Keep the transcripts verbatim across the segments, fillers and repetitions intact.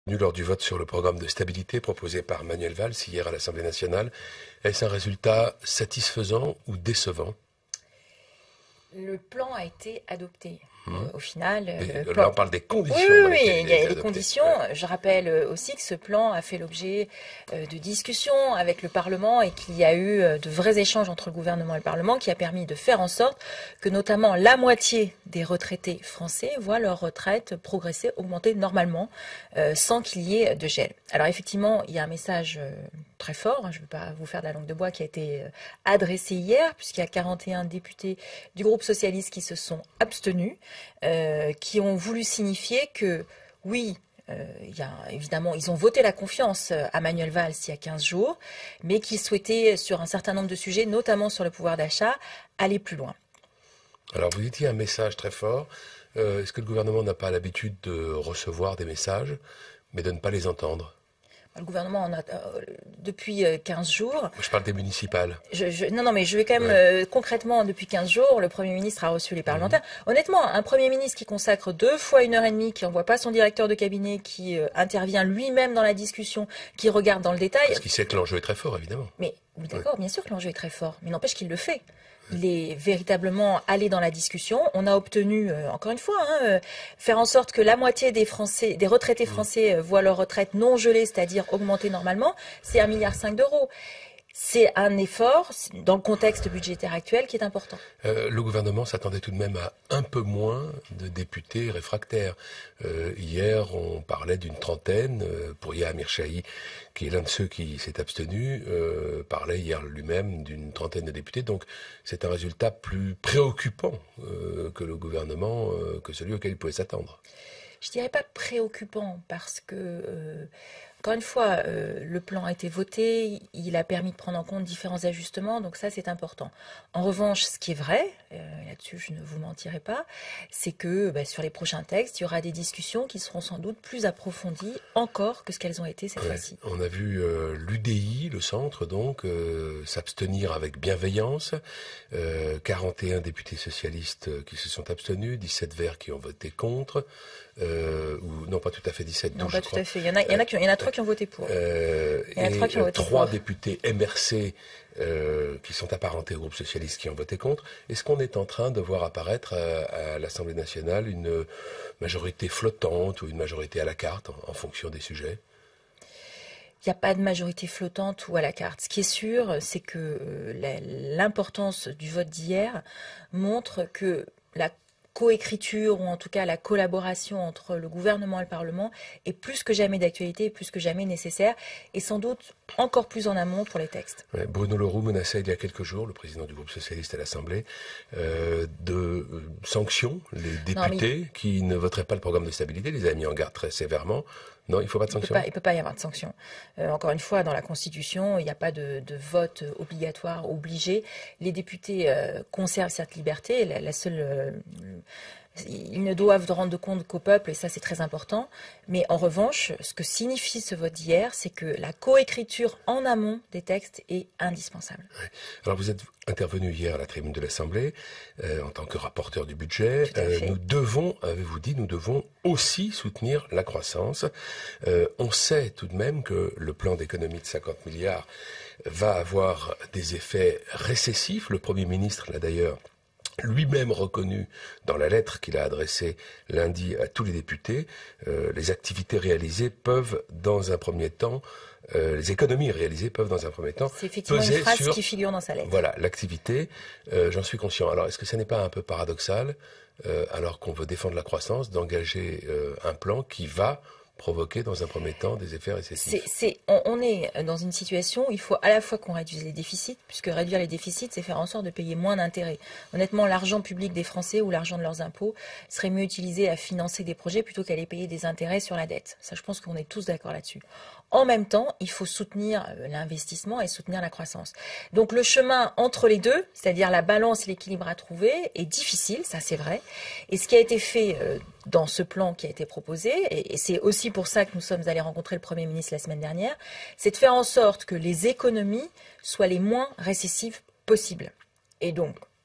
Lors du vote sur le programme de stabilité proposé par Manuel Valls hier à l'Assemblée nationale, est-ce un résultat satisfaisant ou décevant? Le plan a été adopté. Mmh. Euh, au final, Mais, plan... là on parle des conditions. Oui, oui, oui il y a des conditions. Ouais. Je rappelle aussi que ce plan a fait l'objet de discussions avec le Parlement et qu'il y a eu de vrais échanges entre le gouvernement et le Parlement qui a permis de faire en sorte que notamment la moitié des retraités français voient leur retraite progresser, augmenter normalement, euh, sans qu'il y ait de gel. Alors effectivement, il y a un message euh, très fort, hein, je ne veux pas vous faire de la langue de bois, qui a été euh, adressé hier, puisqu'il y a quarante et un députés du groupe socialiste qui se sont abstenus. Euh, qui ont voulu signifier que, oui, euh, il y a, évidemment, ils ont voté la confiance à Manuel Valls il y a quinze jours, mais qu'ils souhaitaient, sur un certain nombre de sujets, notamment sur le pouvoir d'achat, aller plus loin. Alors, vous dites, il y a un message très fort. Euh, est-ce que le gouvernement n'a pas l'habitude de recevoir des messages, mais de ne pas les entendre ? Le gouvernement en a euh, depuis quinze jours. Je parle des municipales. Je, je, non, non, mais je vais quand même ouais. euh, concrètement, depuis quinze jours, le Premier ministre a reçu les parlementaires. Mmh. Honnêtement, un Premier ministre qui consacre deux fois une heure et demie, qui n'envoie pas son directeur de cabinet, qui euh, intervient lui-même dans la discussion, qui regarde dans le détail. Parce qu'il sait que l'enjeu est très fort, évidemment. Mais oui, d'accord, ouais. bien sûr que l'enjeu est très fort, mais n'empêche qu'il le fait. Il est véritablement allé dans la discussion. On a obtenu, euh, encore une fois, hein, euh, faire en sorte que la moitié des Français, des retraités français euh, voient leur retraite non gelée, c'est-à-dire augmenter normalement. C'est un virgule cinq milliard d'euros. C'est un effort, dans le contexte budgétaire actuel, qui est important. Euh, le gouvernement s'attendait tout de même à un peu moins de députés réfractaires. Euh, hier, on parlait d'une trentaine. Euh, pour Yahya Amir-Shahi, qui est l'un de ceux qui s'est abstenu, euh, parlait hier lui-même d'une trentaine de députés. Donc, c'est un résultat plus préoccupant euh, que le gouvernement, euh, que celui auquel il pouvait s'attendre. Je dirais pas préoccupant, parce que... Euh, Encore une fois, euh, le plan a été voté, il a permis de prendre en compte différents ajustements, donc ça c'est important. En revanche, ce qui est vrai, euh, là-dessus je ne vous mentirai pas, c'est que bah, sur les prochains textes, il y aura des discussions qui seront sans doute plus approfondies encore que ce qu'elles ont été cette ouais, fois-ci. On a vu euh, l'U D I, le centre donc, euh, s'abstenir avec bienveillance, euh, quarante et un députés socialistes qui se sont abstenus, dix-sept verts qui ont voté contre, euh, ou non pas tout à fait dix-sept, non douze, pas je tout crois. à fait, il y en a, il y en a, qui, il y en a trois qui ont voté pour. Euh, il y en a trois qui ont voté trois pour. députés M R C euh, qui sont apparentés au groupe socialiste qui ont voté contre. Est-ce qu'on est en train de voir apparaître à, à l'Assemblée nationale une majorité flottante ou une majorité à la carte en, en fonction des sujets ? Il n'y a pas de majorité flottante ou à la carte. Ce qui est sûr, c'est que l'importance du vote d'hier montre que la coécriture, ou en tout cas la collaboration entre le gouvernement et le Parlement est plus que jamais d'actualité, et plus que jamais nécessaire, et sans doute encore plus en amont pour les textes. Ouais, Bruno Le Roux menaçait il y a quelques jours, le président du groupe socialiste à l'Assemblée, euh, de euh, sanctions les députés non, mais... qui ne voteraient pas le programme de stabilité, les a mis en garde très sévèrement. Non, il ne faut pas de sanctions. Il ne peut pas y avoir de sanctions. Euh, encore une fois, dans la Constitution, il n'y a pas de, de vote obligatoire, obligé. Les députés euh, conservent cette liberté. La, la seule, euh, ils ne doivent rendre compte qu'au peuple, et ça c'est très important. Mais en revanche, ce que signifie ce vote d'hier, c'est que la coécriture en amont des textes est indispensable. Ouais. Alors vous êtes intervenu hier à la tribune de l'Assemblée euh, en tant que rapporteur du budget. Euh, nous devons, avez-vous dit, nous devons aussi soutenir la croissance. Euh, on sait tout de même que le plan d'économie de cinquante milliards va avoir des effets récessifs. Le Premier ministre l'a d'ailleurs lui-même reconnu dans la lettre qu'il a adressée lundi à tous les députés. Euh, les activités réalisées peuvent, dans un premier temps, euh, les économies réalisées peuvent, dans un premier temps, c'est effectivement peser une phrase sur, qui figure dans sa lettre. Voilà, l'activité. Euh, j'en suis conscient. Alors, est-ce que ce n'est pas un peu paradoxal, euh, alors qu'on veut défendre la croissance, d'engager euh, un plan qui va provoquer dans un premier temps des effets récessifs? c'est, c'est, on, on est dans une situation où il faut à la fois qu'on réduise les déficits, puisque réduire les déficits, c'est faire en sorte de payer moins d'intérêts. Honnêtement, l'argent public des Français ou l'argent de leurs impôts serait mieux utilisé à financer des projets plutôt qu'à aller payer des intérêts sur la dette. Ça, je pense qu'on est tous d'accord là-dessus. En même temps, il faut soutenir l'investissement et soutenir la croissance. Donc le chemin entre les deux, c'est-à-dire la balance et l'équilibre à trouver, est difficile, ça c'est vrai. Et ce qui a été fait dans ce plan qui a été proposé, et c'est aussi pour ça que nous sommes allés rencontrer le Premier ministre la semaine dernière, c'est de faire en sorte que les économies soient les moins récessives possibles. Et donc,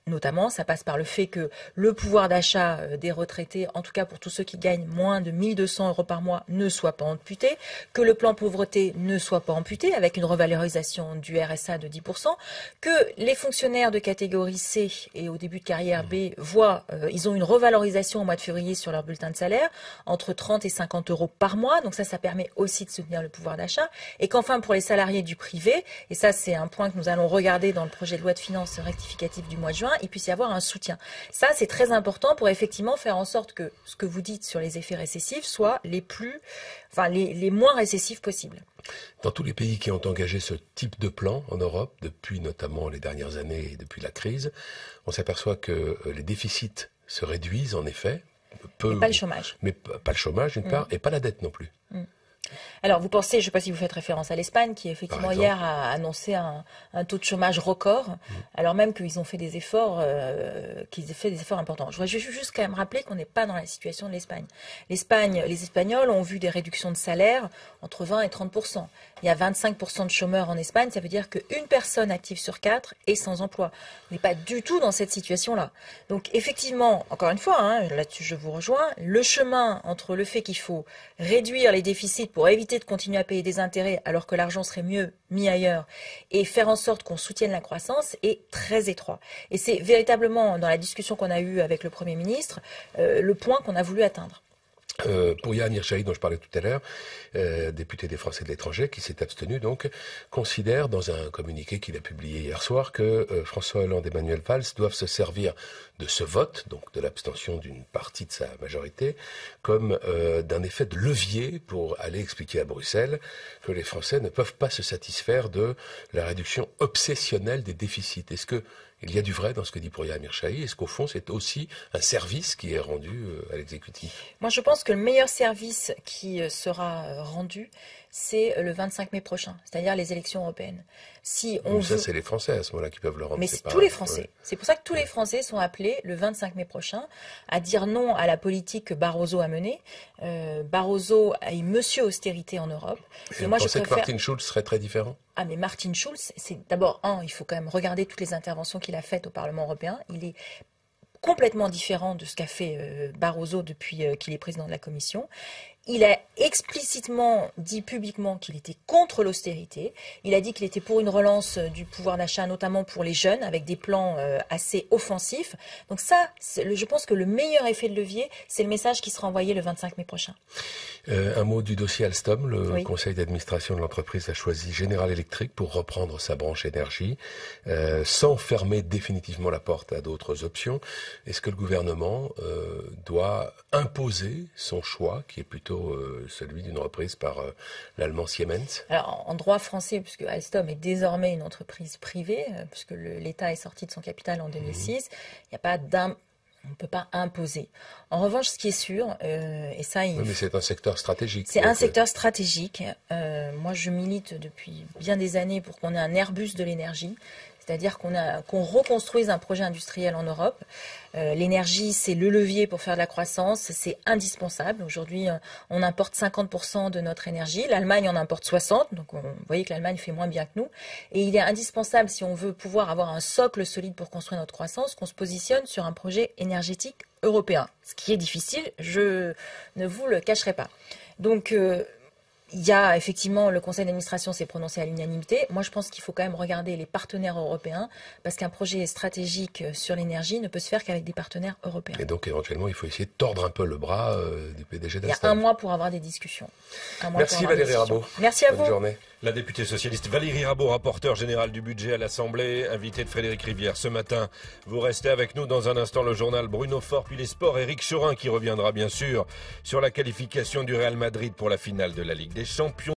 Notamment, ça passe par le fait que le pouvoir d'achat des retraités, en tout cas pour tous ceux qui gagnent moins de mille deux cents euros par mois, ne soit pas amputé, que le plan pauvreté ne soit pas amputé avec une revalorisation du R S A de dix pour cent, que les fonctionnaires de catégorie C et au début de carrière B voient, euh, ils ont une revalorisation au mois de février sur leur bulletin de salaire entre trente et cinquante euros par mois. Donc ça, ça permet aussi de soutenir le pouvoir d'achat. Et qu'enfin, pour les salariés du privé, et ça c'est un point que nous allons regarder dans le projet de loi de finances rectificative du mois de juin, il puisse y avoir un soutien. Ça, c'est très important pour effectivement faire en sorte que ce que vous dites sur les effets récessifs soient les plus, enfin, les, les moins récessifs possibles. Dans tous les pays qui ont engagé ce type de plan en Europe, depuis notamment les dernières années et depuis la crise, on s'aperçoit que les déficits se réduisent en effet. Peu, mais pas le chômage. Mais pas le chômage d'une mmh. part, et pas la dette non plus. Mmh. Alors, vous pensez, je ne sais pas si vous faites référence à l'Espagne, qui effectivement hier a annoncé un, un taux de chômage record, mmh. alors même qu'ils ont fait des efforts, euh, qu'ils ont fait des efforts importants. Je voudrais juste quand même rappeler qu'on n'est pas dans la situation de l'Espagne. L'Espagne, les Espagnols ont vu des réductions de salaire entre vingt et trente pour cent. Il y a vingt-cinq pour cent de chômeurs en Espagne, ça veut dire qu'une personne active sur quatre est sans emploi. On n'est pas du tout dans cette situation-là. Donc, effectivement, encore une fois, hein, là-dessus je vous rejoins, le chemin entre le fait qu'il faut réduire les déficits pour éviter de continuer à payer des intérêts alors que l'argent serait mieux mis ailleurs et faire en sorte qu'on soutienne la croissance est très étroit. Et c'est véritablement dans la discussion qu'on a eue avec le Premier ministre euh, le point qu'on a voulu atteindre. Euh, pour Yann Hirschaï, dont je parlais tout à l'heure, euh, député des Français de l'étranger, qui s'est abstenu, donc, considère dans un communiqué qu'il a publié hier soir que euh, François Hollande et Manuel Valls doivent se servir de ce vote, donc de l'abstention d'une partie de sa majorité, comme euh, d'un effet de levier pour aller expliquer à Bruxelles que les Français ne peuvent pas se satisfaire de la réduction obsessionnelle des déficits. Est-ce que il y a du vrai dans ce que dit Pouria Amirchahi? Est-ce qu'au fond, c'est aussi un service qui est rendu à l'exécutif? Moi, je pense que le meilleur service qui sera rendu, c'est le vingt-cinq mai prochain, c'est-à-dire les élections européennes. Si on ça, veut... c'est les Français à ce moment-là qui peuvent le rendre. Mais c'est pas... tous les Français. Ouais. C'est pour ça que tous les Français sont appelés le vingt-cinq mai prochain à dire non à la politique que Barroso a menée. Euh, Barroso est monsieur austérité en Europe. Et, Et moi, vous pensez je préfère... que Martin Schulz serait très différent? Ah, mais Martin Schulz, c'est d'abord, un, il faut quand même regarder toutes les interventions qu'il a faites au Parlement européen. Il est complètement différent de ce qu'a fait euh, Barroso depuis euh, qu'il est président de la Commission. Il a explicitement dit publiquement qu'il était contre l'austérité. Il a dit qu'il était pour une relance du pouvoir d'achat, notamment pour les jeunes, avec des plans euh, assez offensifs. Donc ça, le, je pense que le meilleur effet de levier, c'est le message qui sera envoyé le vingt-cinq mai prochain. Euh, un mot du dossier Alstom. Le oui. conseil d'administration de l'entreprise a choisi General Electric pour reprendre sa branche énergie, euh, sans fermer définitivement la porte à d'autres options. Est-ce que le gouvernement euh, doit imposer son choix, qui est plutôt euh, celui d'une reprise par euh, l'allemand Siemens? Alors, en droit français, puisque Alstom est désormais une entreprise privée, euh, puisque l'État est sorti de son capital en deux mille six, il mmh. n'y a pas d'un... On ne peut pas imposer. En revanche, ce qui est sûr, euh, et ça... Il... Oui, mais c'est un secteur stratégique. C'est un secteur stratégique. Euh, moi, je milite depuis bien des années pour qu'on ait un Airbus de l'énergie. C'est-à-dire qu'on a, qu'on reconstruise un projet industriel en Europe. Euh, l'énergie, c'est le levier pour faire de la croissance, c'est indispensable. Aujourd'hui, on importe cinquante pour cent de notre énergie, l'Allemagne en importe soixante pour cent, donc on, vous voyez que l'Allemagne fait moins bien que nous. Et il est indispensable, si on veut pouvoir avoir un socle solide pour construire notre croissance, qu'on se positionne sur un projet énergétique européen. Ce qui est difficile, je ne vous le cacherai pas. Donc... Euh, Il y a effectivement, le conseil d'administration s'est prononcé à l'unanimité. Moi, je pense qu'il faut quand même regarder les partenaires européens, parce qu'un projet stratégique sur l'énergie ne peut se faire qu'avec des partenaires européens. Et donc, éventuellement, il faut essayer de tordre un peu le bras euh, du P D G d'Alstom. Il y a un mois pour avoir des discussions. Merci Valérie Rabault. Merci à vous. Bonne journée. La députée socialiste Valérie Rabault, rapporteure générale du budget à l'Assemblée, invitée de Frédéric Rivière ce matin. Vous restez avec nous dans un instant, le journal Bruno Faure, puis les sports. Éric Chorin qui reviendra bien sûr sur la qualification du Real Madrid pour la finale de la Ligue des Champions.